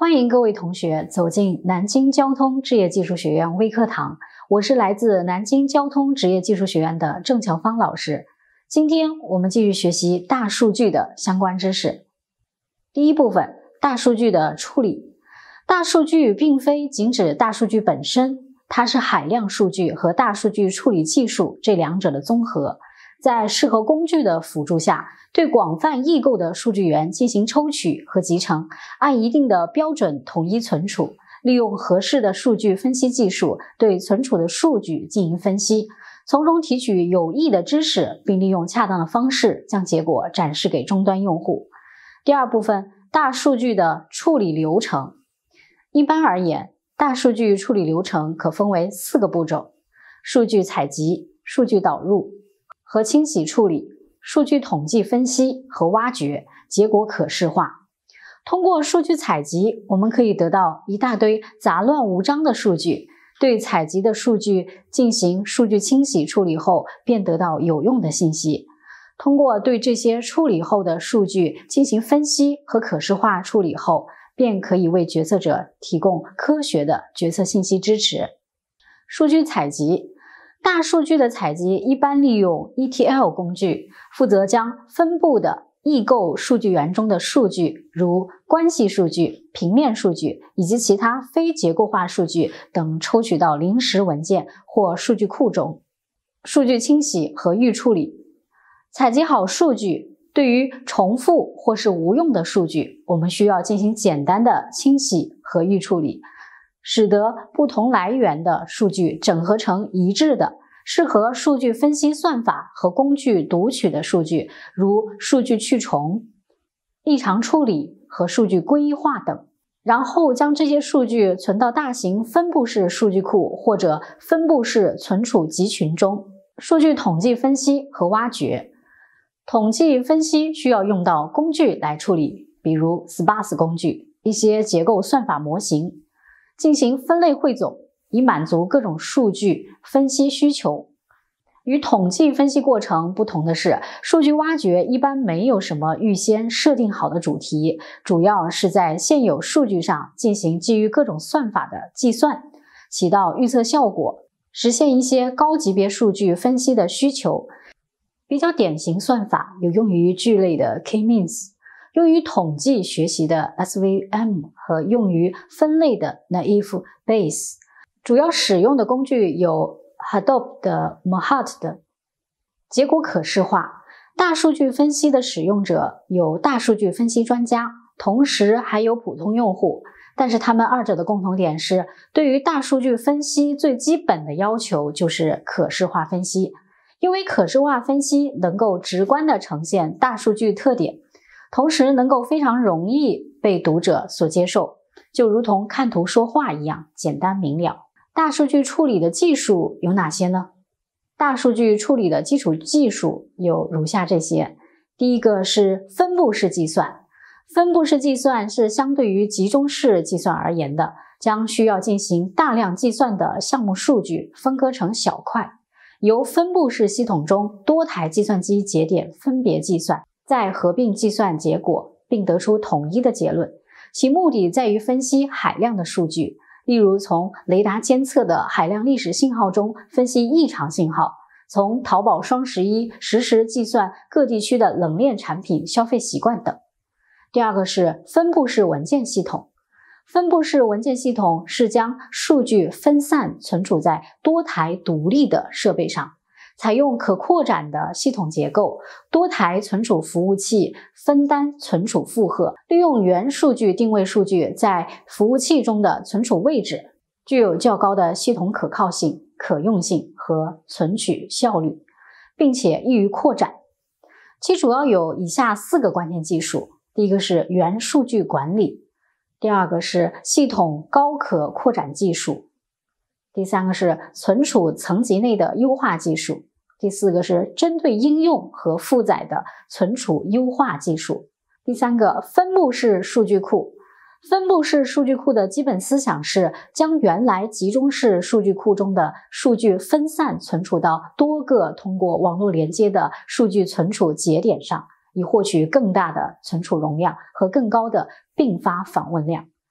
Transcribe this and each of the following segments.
欢迎各位同学走进南京交通职业技术学院微课堂，我是来自南京交通职业技术学院的郑乔芳老师。今天我们继续学习大数据的相关知识。第一部分，大数据的处理。大数据并非仅指大数据本身，它是海量数据和大数据处理技术这两者的综合。在适合工具的辅助下，对广泛异构的数据源进行抽取和集成，按一定的标准统一存储，利用合适的数据分析技术对存储的数据进行分析，从中提取有益的知识，并利用恰当的方式将结果展示给终端用户。第二部分，大数据的处理流程。一般而言，大数据处理流程可分为4个步骤：数据采集、数据导入和清洗处理、数据统计分析和挖掘，结果可视化。通过数据采集，我们可以得到一大堆杂乱无章的数据，对采集的数据进行数据清洗处理后，便得到有用的信息。通过对这些处理后的数据进行分析和可视化处理后，便可以为决策者提供科学的决策信息支持。数据采集。大数据的采集一般利用 ETL 工具，负责将分布的异构数据源中的数据，如关系数据、平面数据以及其他非结构化数据等抽取到临时文件或数据库中。数据清洗和预处理。采集好数据，对于重复或是无用的数据，我们需要进行简单的清洗和预处理，使得不同来源的数据整合成一致的、适合数据分析算法和工具读取的数据，如数据去重、异常处理和数据归化等。然后将这些数据存到大型分布式数据库或者分布式存储集群中。数据统计分析和挖掘。统计分析需要用到工具来处理，比如 Sparse 工具、一些结构算法模型。进行分类汇总，以满足各种数据分析需求。与统计分析过程不同的是，数据挖掘一般没有什么预先设定好的主题，主要是在现有数据上进行基于各种算法的计算，起到预测效果，实现一些高级别数据分析的需求。比较典型算法有用于聚类的 K-means，用于统计学习的 SVM 和用于分类的 Naive Bayes。 主要使用的工具有 Hadoop 的 Mahat 的。结果可视化。大数据分析的使用者有大数据分析专家，同时还有普通用户，但是他们二者的共同点是，对于大数据分析最基本的要求就是可视化分析，因为可视化分析能够直观地呈现大数据特点，同时能够非常容易被读者所接受，就如同看图说话一样简单明了。大数据处理的技术有哪些呢？大数据处理的基础技术有如下这些。第一个是分布式计算。分布式计算是相对于集中式计算而言的，将需要进行大量计算的项目数据分割成小块，由分布式系统中多台计算机节点分别计算，再合并计算结果，并得出统一的结论。其目的在于分析海量的数据，例如从雷达监测的海量历史信号中分析异常信号，从淘宝双11实时计算各地区的冷链产品消费习惯等。第二个是分布式文件系统。分布式文件系统是将数据分散存储在多台独立的设备上，采用可扩展的系统结构，多台存储服务器分担存储负荷，利用原数据定位数据在服务器中的存储位置，具有较高的系统可靠性、可用性和存取效率，并且易于扩展。其主要有以下4个关键技术。第一个是原数据管理，第二个是系统高可扩展技术，第三个是存储层级内的优化技术，第4个是针对应用和负载的存储优化技术。第3个，分布式数据库。分布式数据库的基本思想是将原来集中式数据库中的数据分散存储到多个通过网络连接的数据存储节点上，以获取更大的存储容量和更高的并发访问量。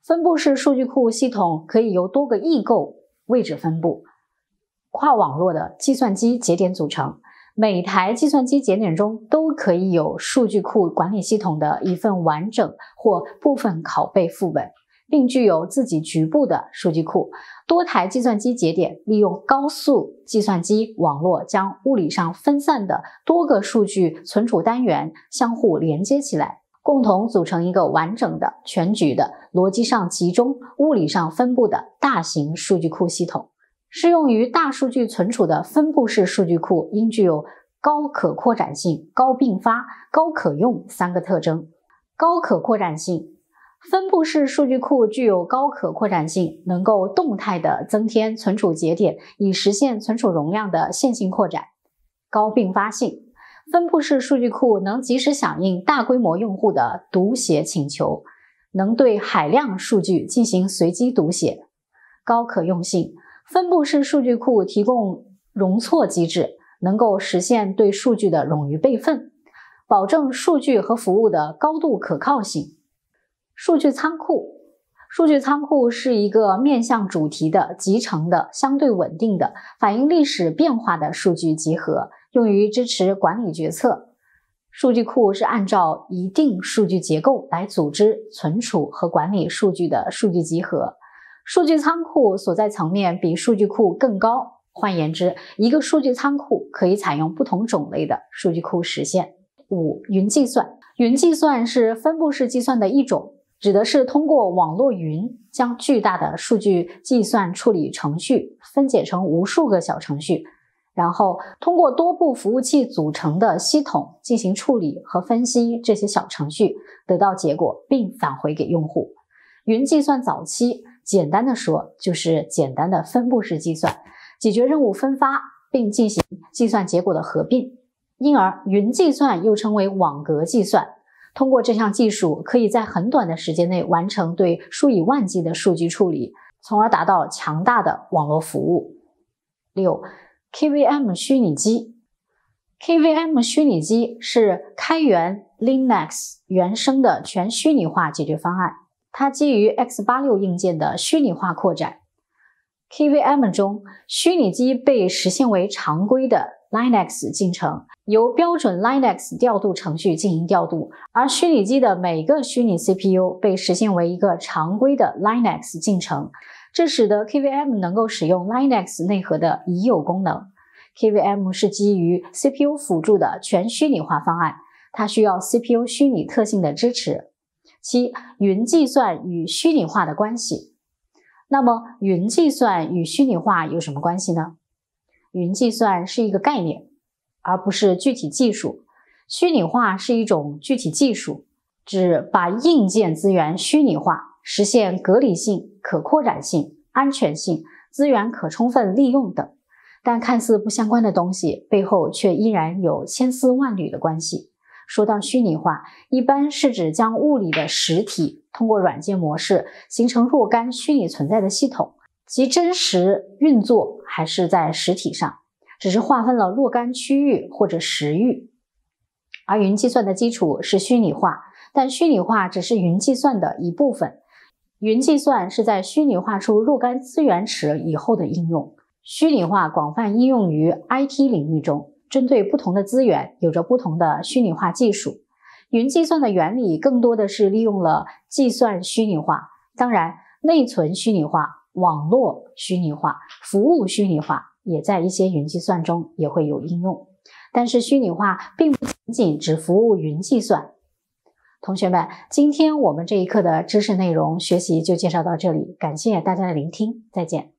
分布式数据库系统可以由多个异构位置分布、跨网络的计算机节点组成，每台计算机节点中都可以有数据库管理系统的一份完整或部分拷贝副本，并具有自己局部的数据库。多台计算机节点利用高速计算机网络将物理上分散的多个数据存储单元相互连接起来，共同组成一个完整的、全局的、逻辑上集中、物理上分布的大型数据库系统。适用于大数据存储的分布式数据库应具有高可扩展性、高并发、高可用三个特征。高可扩展性，分布式数据库具有高可扩展性，能够动态地增添存储节点，以实现存储容量的线性扩展。高并发性，分布式数据库能及时响应大规模用户的读写请求，能对海量数据进行随机读写。高可用性，分布式数据库提供容错机制，能够实现对数据的冗余备份，保证数据和服务的高度可靠性。数据仓库，数据仓库是一个面向主题的、集成的、相对稳定的、反映历史变化的数据集合，用于支持管理决策。数据库是按照一定数据结构来组织、存储和管理数据的数据集合。数据仓库所在层面比数据库更高，换言之，一个数据仓库可以采用不同种类的数据库实现。5. 云计算，云计算是分布式计算的一种，指的是通过网络云将巨大的数据计算处理程序分解成无数个小程序，然后通过多部服务器组成的系统进行处理和分析这些小程序，得到结果并返回给用户。云计算早期简单的说就是简单的分布式计算，解决任务分发并进行计算结果的合并，因而云计算又称为网格计算。通过这项技术，可以在很短的时间内完成对数以万计的数据处理，从而达到强大的网络服务。6. KVM 虚拟机， KVM 虚拟机是开源 Linux 原生的全虚拟化解决方案，它基于 x86 硬件的虚拟化扩展。KVM 中，虚拟机被实现为常规的 Linux 进程，由标准 Linux 调度程序进行调度，而虚拟机的每个虚拟 CPU 被实现为一个常规的 Linux 进程，这使得 KVM 能够使用 Linux 内核的已有功能。KVM 是基于 CPU 辅助的全虚拟化方案，它需要 CPU 虚拟特性的支持。7. 云计算与虚拟化的关系。那么云计算与虚拟化有什么关系呢？云计算是一个概念，而不是具体技术。虚拟化是一种具体技术，指把硬件资源虚拟化，实现隔离性、可扩展性、安全性、资源可充分利用等。但看似不相关的东西，背后却依然有千丝万缕的关系。说到虚拟化，一般是指将物理的实体通过软件模式形成若干虚拟存在的系统，其真实运作还是在实体上，只是划分了若干区域或者时域。而云计算的基础是虚拟化，但虚拟化只是云计算的一部分。云计算是在虚拟化出若干资源池以后的应用。虚拟化广泛应用于 IT 领域中，针对不同的资源有着不同的虚拟化技术。云计算的原理更多的是利用了计算虚拟化，当然内存虚拟化、网络虚拟化、服务虚拟化也在一些云计算中也会有应用。但是虚拟化并不仅仅只服务云计算。同学们，今天我们这一课的知识内容学习就介绍到这里，感谢大家的聆听，再见。